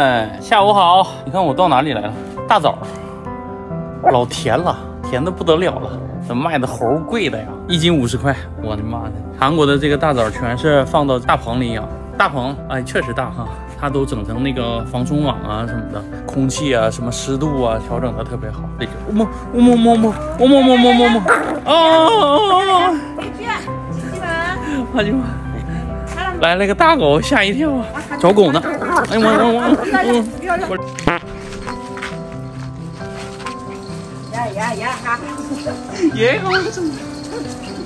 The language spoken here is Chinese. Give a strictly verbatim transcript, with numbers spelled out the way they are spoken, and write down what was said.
们，下午好！你看我到哪里来了？大枣，老甜了，甜的不得了了。这卖的齁贵的呀，一斤五十块，我的妈的！韩国的这个大枣全是放到大棚里养，大棚，哎，确实大哈。 它都整成那个防虫网啊什么的，空气啊什么湿度啊调整的特别好。那个，摸摸摸摸摸摸摸摸摸摸，啊！哎呦妈！来了个大狗，吓一跳啊！找狗呢？哎呀我我我我！呀呀呀！哈！爷爷，我怎么？